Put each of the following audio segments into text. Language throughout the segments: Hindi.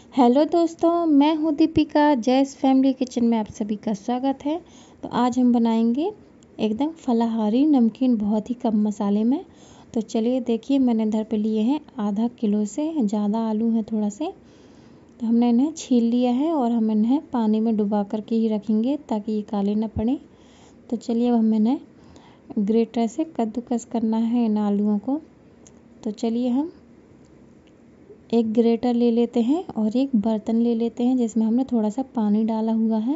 हेलो दोस्तों, मैं हूँ दीपिका। जैस फैमिली किचन में आप सभी का स्वागत है। तो आज हम बनाएंगे एकदम फलाहारी नमकीन बहुत ही कम मसाले में। तो चलिए देखिए, मैंने इधर पे लिए हैं आधा किलो से ज़्यादा आलू हैं थोड़ा से। तो हमने इन्हें छील लिया है और हम इन्हें पानी में डुबा करके ही रखेंगे ताकि ये काले ना पड़े। तो चलिए अब हम इन्हें ग्रेटर से कद्दूकस करना है इन आलूओं को। तो चलिए हम एक ग्रेटर ले लेते हैं और एक बर्तन ले लेते हैं जिसमें हमने थोड़ा सा पानी डाला हुआ है।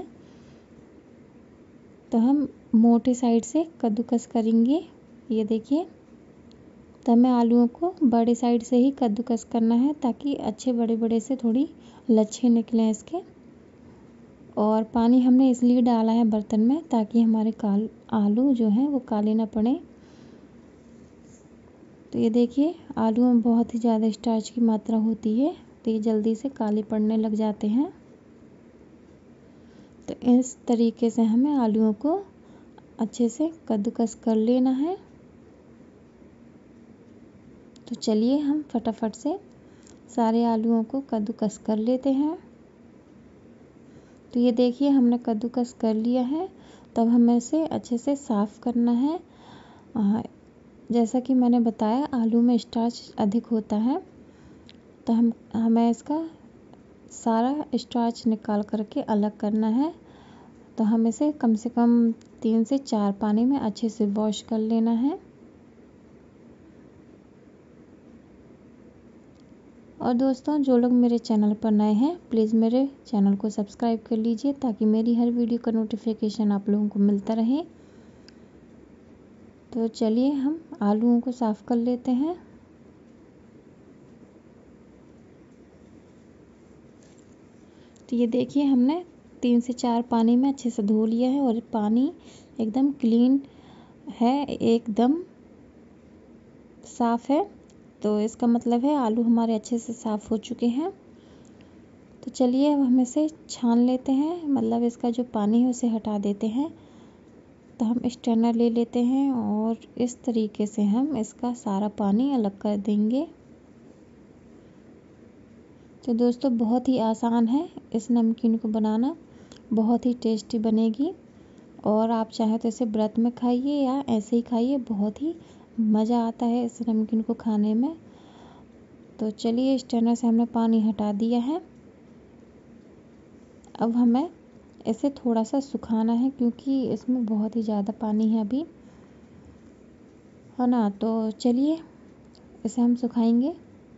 तो हम मोटे साइड से कद्दूकस करेंगे, ये देखिए। तो हमें आलूओं को बड़े साइड से ही कद्दूकस करना है ताकि अच्छे बड़े बड़े से थोड़ी लच्छे निकलें इसके। और पानी हमने इसलिए डाला है बर्तन में ताकि हमारे आलू जो हैं वो काले ना पड़े। तो ये देखिए, आलू में बहुत ही ज़्यादा स्टार्च की मात्रा होती है तो ये जल्दी से काले पड़ने लग जाते हैं। तो इस तरीके से हमें आलूओं को अच्छे से कद्दूकस कर लेना है। तो चलिए हम फटाफट से सारे आलूओं को कद्दूकस कर लेते हैं। तो ये देखिए, हमने कद्दूकस कर लिया है। तब हमें इसे अच्छे से साफ़ करना है। जैसा कि मैंने बताया, आलू में स्टार्च अधिक होता है तो हमें इसका सारा स्टार्च निकाल करके अलग करना है। तो हम इसे कम से कम 3 से 4 पानी में अच्छे से वॉश कर लेना है। और दोस्तों, जो लोग मेरे चैनल पर नए हैं प्लीज़ मेरे चैनल को सब्सक्राइब कर लीजिए ताकि मेरी हर वीडियो का नोटिफिकेशन आप लोगों को मिलता रहे। तो चलिए हम आलूओं को साफ़ कर लेते हैं। तो ये देखिए, हमने 3 से 4 पानी में अच्छे से धो लिया है और पानी एकदम क्लीन है, एकदम साफ़ है। तो इसका मतलब है आलू हमारे अच्छे से साफ़ हो चुके हैं। तो चलिए अब हम इसे छान लेते हैं, मतलब इसका जो पानी है उसे हटा देते हैं। तो हम स्ट्रेनर ले लेते हैं और इस तरीके से हम इसका सारा पानी अलग कर देंगे। तो दोस्तों, बहुत ही आसान है इस नमकीन को बनाना, बहुत ही टेस्टी बनेगी। और आप चाहें तो इसे व्रत में खाइए या ऐसे ही खाइए, बहुत ही मज़ा आता है इस नमकीन को खाने में। तो चलिए, स्ट्रेनर से हमने पानी हटा दिया है। अब हमें इसे थोड़ा सा सुखाना है क्योंकि इसमें बहुत ही ज़्यादा पानी है अभी, है ना। तो चलिए इसे हम सुखाएंगे।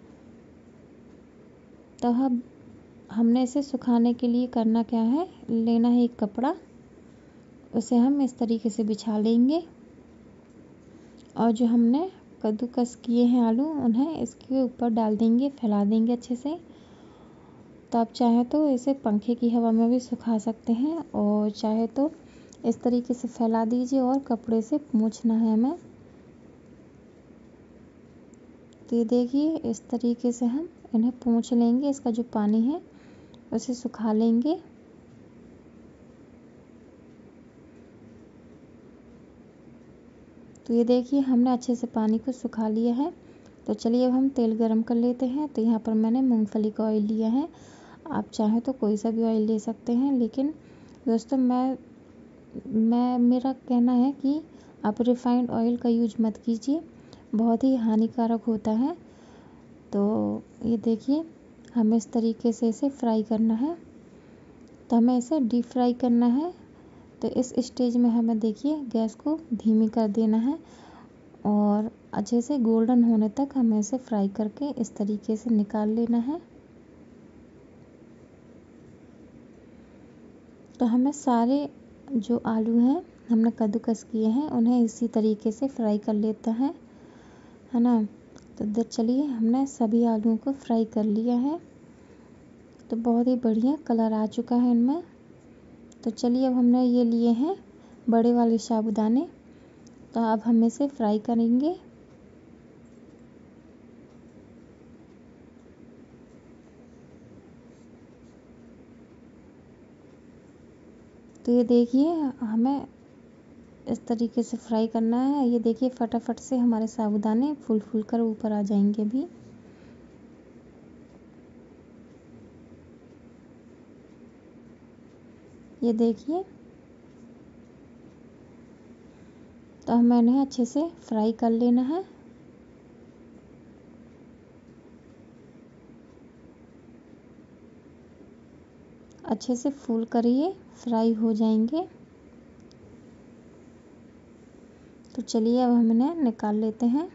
तो अब हमने इसे सुखाने के लिए करना क्या है, लेना है एक कपड़ा, उसे हम इस तरीके से बिछा लेंगे। और जो हमने कद्दूकस किए हैं आलू, उन्हें इसके ऊपर डाल देंगे, फैला देंगे अच्छे से। तो आप चाहे तो इसे पंखे की हवा में भी सुखा सकते हैं और चाहे तो इस तरीके से फैला दीजिए और कपड़े से पोंछना है हमें। तो ये देखिए, इस तरीके से हम इन्हें पोंछ लेंगे, इसका जो पानी है उसे सुखा लेंगे। तो ये देखिए, हमने अच्छे से पानी को सुखा लिया है। तो चलिए अब हम तेल गरम कर लेते हैं। तो यहाँ पर मैंने मूंगफली का ऑयल लिया है, आप चाहें तो कोई सा भी ऑयल ले सकते हैं। लेकिन दोस्तों, मेरा कहना है कि आप रिफाइंड ऑयल का यूज मत कीजिए, बहुत ही हानिकारक होता है। तो ये देखिए, हमें इस तरीके से इसे फ्राई करना है। तो हमें इसे डीप फ्राई करना है। तो इस स्टेज में हमें देखिए गैस को धीमी कर देना है और अच्छे से गोल्डन होने तक हमें इसे फ्राई करके इस तरीके से निकाल लेना है। तो हमें सारे जो आलू हैं हमने कद्दूकस किए हैं उन्हें इसी तरीके से फ्राई कर लेता है ना। तो चलिए, हमने सभी आलूओं को फ्राई कर लिया है। तो बहुत ही बढ़िया कलर आ चुका है इनमें। तो चलिए, अब हमने ये लिए हैं बड़े वाले साबूदाने। तो अब हम इसे फ्राई करेंगे। तो ये देखिए, हमें इस तरीके से फ्राई करना है। ये देखिए, फटाफट से हमारे साबूदाने फूल फूल कर ऊपर आ जाएंगे भी। ये देखिए, तो हमें इन्हें अच्छे से फ्राई कर लेना है। अच्छे से फूल कर ये फ्राई हो जाएंगे। तो चलिए अब हम इन्हें निकाल लेते हैं।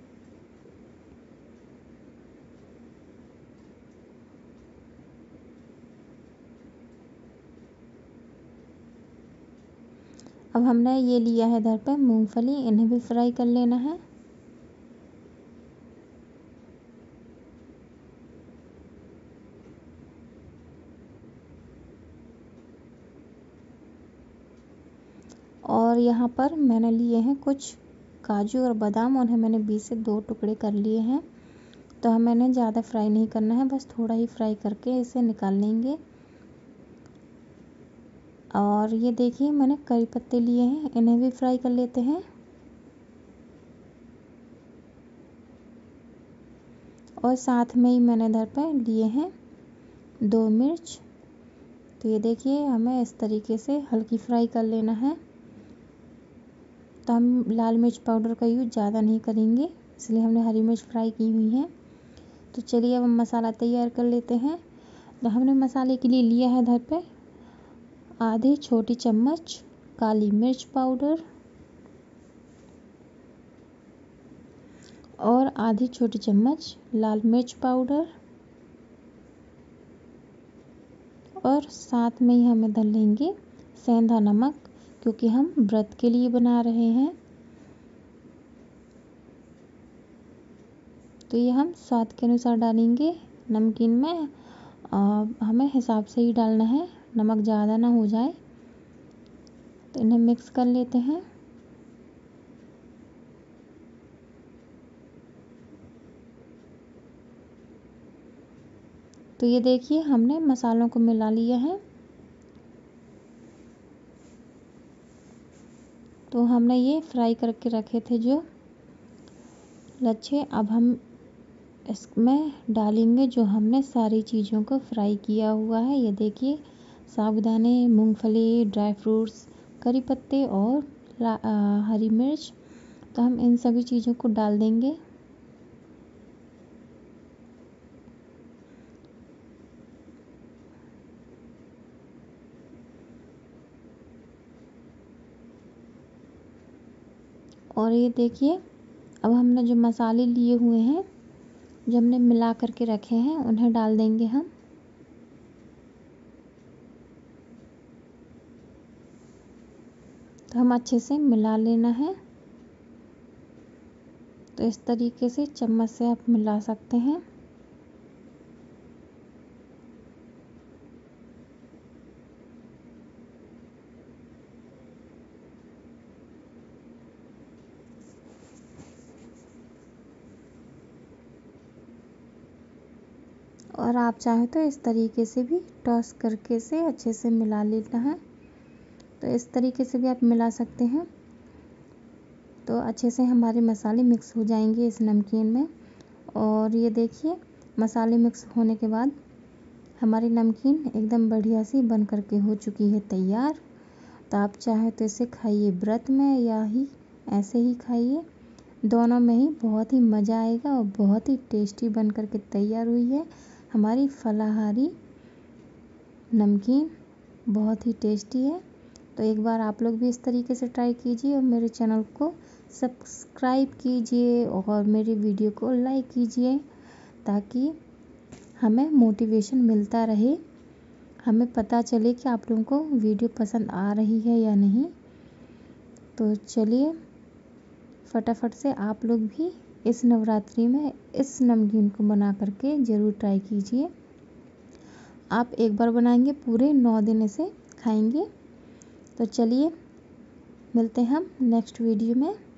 अब हमने ये लिया है इधर पे मूंगफली, इन्हें भी फ्राई कर लेना है। और यहाँ पर मैंने लिए हैं कुछ काजू और बादाम, उन्हें मैंने बीच से 2 टुकड़े कर लिए हैं। तो हमें इन्हें ज़्यादा फ्राई नहीं करना है, बस थोड़ा ही फ्राई करके इसे निकाल लेंगे। और ये देखिए मैंने करी पत्ते लिए हैं, इन्हें भी फ्राई कर लेते हैं। और साथ में ही मैंने इधर पे लिए हैं 2 मिर्च। तो ये देखिए हमें इस तरीके से हल्की फ्राई कर लेना है। तो हम लाल मिर्च पाउडर का यूज़ ज़्यादा नहीं करेंगे, इसलिए हमने हरी मिर्च फ्राई की हुई है। तो चलिए अब हम मसाला तैयार कर लेते हैं। तो हमने मसाले के लिए लिया है इधर पे आधी छोटी चम्मच काली मिर्च पाउडर और आधी छोटी चम्मच लाल मिर्च पाउडर, और साथ में ही हम इधर लेंगे सेंधा नमक, क्योंकि हम व्रत के लिए बना रहे हैं। तो ये हम स्वाद के अनुसार डालेंगे। नमकीन में हमें हिसाब से ही डालना है, नमक ज़्यादा ना हो जाए। तो इन्हें मिक्स कर लेते हैं। तो ये देखिए हमने मसालों को मिला लिया है। तो हमने ये फ्राई करके रखे थे जो लच्छे, अब हम इसमें डालेंगे जो हमने सारी चीज़ों को फ्राई किया हुआ है। ये देखिए साबूदाने, मूंगफली, ड्राई फ्रूट्स, करी पत्ते और हरी मिर्च। तो हम इन सभी चीज़ों को डाल देंगे। और ये देखिए अब हमने जो मसाले लिए हुए हैं, जो हमने मिला करके रखे हैं, उन्हें डाल देंगे हम। तो हम अच्छे से मिला लेना है। तो इस तरीके से चम्मच से आप मिला सकते हैं। और आप चाहें तो इस तरीके से भी टॉस करके से अच्छे से मिला लेना है। तो इस तरीके से भी आप मिला सकते हैं। तो अच्छे से हमारे मसाले मिक्स हो जाएंगे इस नमकीन में। और ये देखिए मसाले मिक्स होने के बाद हमारी नमकीन एकदम बढ़िया सी बन करके हो चुकी है तैयार। तो आप चाहे तो इसे खाइए व्रत में या ही ऐसे ही खाइए, दोनों में ही बहुत ही मज़ा आएगा। और बहुत ही टेस्टी बन करके तैयार हुई है हमारी फलाहारी नमकीन, बहुत ही टेस्टी है। तो एक बार आप लोग भी इस तरीके से ट्राई कीजिए और मेरे चैनल को सब्सक्राइब कीजिए और मेरी वीडियो को लाइक कीजिए, ताकि हमें मोटिवेशन मिलता रहे, हमें पता चले कि आप लोगों को वीडियो पसंद आ रही है या नहीं। तो चलिए फटाफट से आप लोग भी इस नवरात्रि में इस नमकीन को बना करके ज़रूर ट्राई कीजिए। आप एक बार बनाएंगे पूरे 9 दिन इसे खाएंगे। तो चलिए मिलते हैं हम नेक्स्ट वीडियो में।